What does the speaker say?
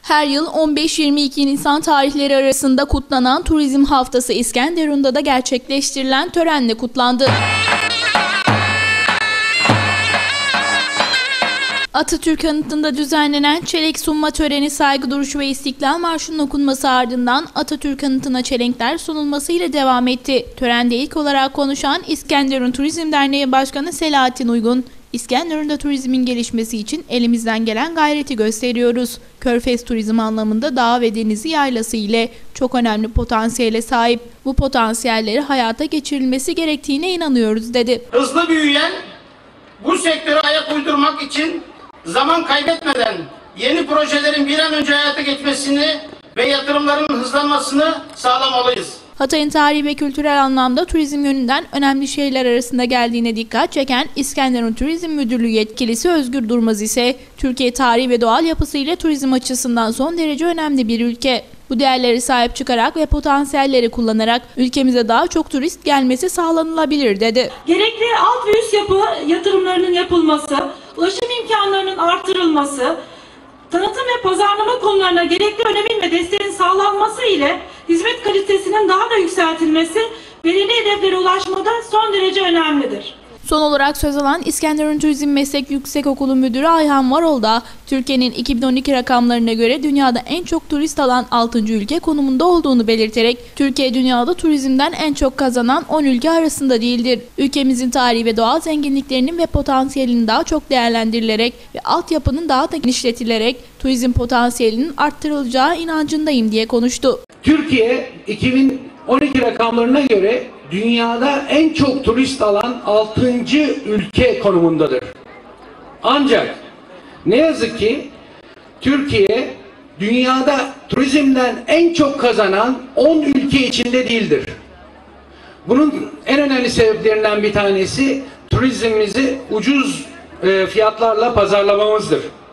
Her yıl 15-22 Nisan tarihleri arasında kutlanan Turizm Haftası İskenderun'da da gerçekleştirilen törenle kutlandı. Atatürk Anıtı'nda düzenlenen çelenk sunma töreni, saygı duruşu ve İstiklal Marşı'nın okunması ardından Atatürk Anıtı'na çelenkler sunulmasıyla devam etti. Törende ilk olarak konuşan İskenderun Turizm Derneği Başkanı Selahattin Uygun, İskenderun'da turizmin gelişmesi için elimizden gelen gayreti gösteriyoruz. Körfez turizmi anlamında dağ ve denizi yaylası ile çok önemli potansiyele sahip. Bu potansiyelleri hayata geçirilmesi gerektiğine inanıyoruz dedi. Hızlı büyüyen bu sektöre ayak uydurmak için zaman kaybetmeden yeni projelerin bir an önce hayata geçmesini ve yatırımların hızlanmasını sağlamalıyız. Hatay'ın tarihi ve kültürel anlamda turizm yönünden önemli şehirler arasında geldiğine dikkat çeken İskenderun Turizm Müdürlüğü yetkilisi Özgür Durmaz ise Türkiye tarihi ve doğal yapısıyla turizm açısından son derece önemli bir ülke. Bu değerleri sahip çıkarak ve potansiyelleri kullanarak ülkemize daha çok turist gelmesi sağlanılabilir dedi. Gerekli alt ve üst yapı yatırımlarının yapılması, ulaşım imkanlarının artırılması, tanıtım ve pazarlama konularına gerekli önemin ve desteğin sağlanması ile hizmet kalitesinin daha da yükseltilmesi belirli hedeflere ulaşmada son derece önemlidir. Son olarak söz alan İskenderun Turizm Meslek Yüksekokulu Müdürü Ayhan Varol da Türkiye'nin 2012 rakamlarına göre dünyada en çok turist alan 6. ülke konumunda olduğunu belirterek Türkiye dünyada turizmden en çok kazanan 10 ülke arasında değildir. Ülkemizin tarihi ve doğal zenginliklerinin ve potansiyelinin daha çok değerlendirilerek ve altyapının daha da genişletilerek turizm potansiyelinin arttırılacağı inancındayım diye konuştu. Türkiye 2012 rakamlarına göre dünyada en çok turist alan 6. ülke konumundadır. Ancak ne yazık ki Türkiye dünyada turizmden en çok kazanan 10 ülke içinde değildir. Bunun en önemli sebeplerinden bir tanesi turizmimizi ucuz fiyatlarla pazarlamamızdır.